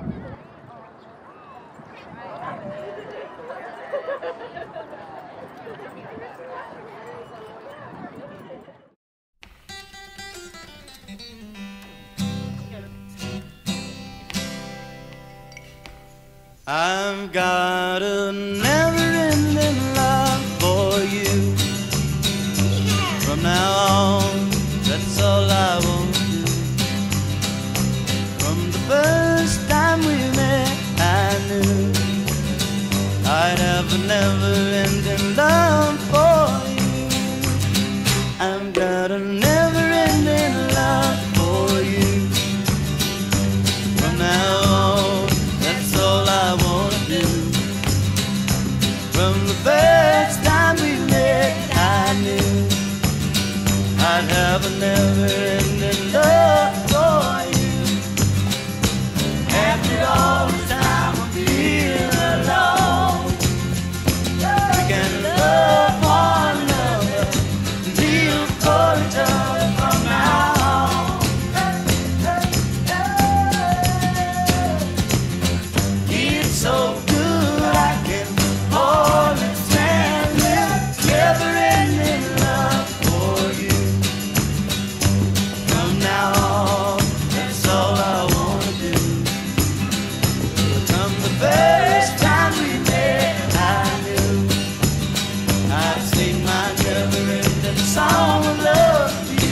I've got a never-ending love for you. From now on, that's all I want to do. From the first time we met, I knew I'd have a never-ending love for you. I've got a never-ending love for you. From now on, that's all I want to do. From the first time we met, I knew I'd have a never-ending love for you. After all the time of being alone, we can love one another and live for each other from now on. It's so good I can hardly stand it. Never-ending love for you. From now on, that's all I wanna do. From the first time we met, I knew I'd sing my never-ending song of love to you.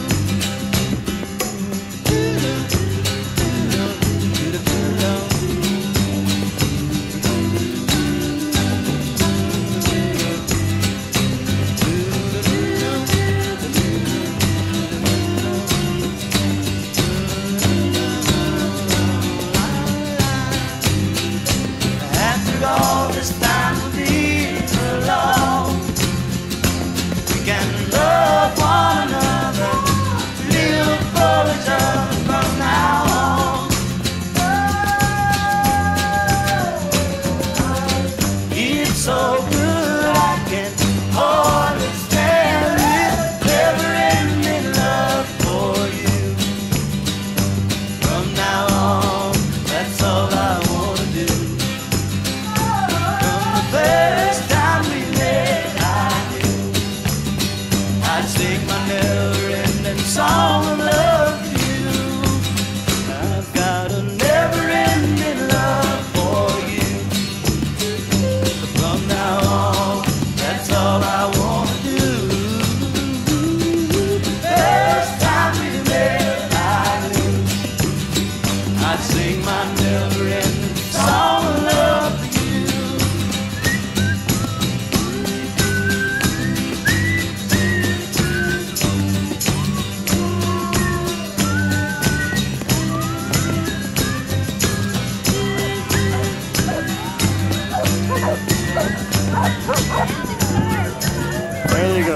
After all this time of being alone, we can love one another, live for each other from now on. It's so good I can hardly stand it. Never-ending love for you. From now on, that's all I wanna do. From the first time we met, I knew I'd sing my never-ending song of love to you. I've got a never-ending love for you. From now on, that's all I wanna do. The first time we met, I knew I'd sing my never-ending song of love to you. There you go.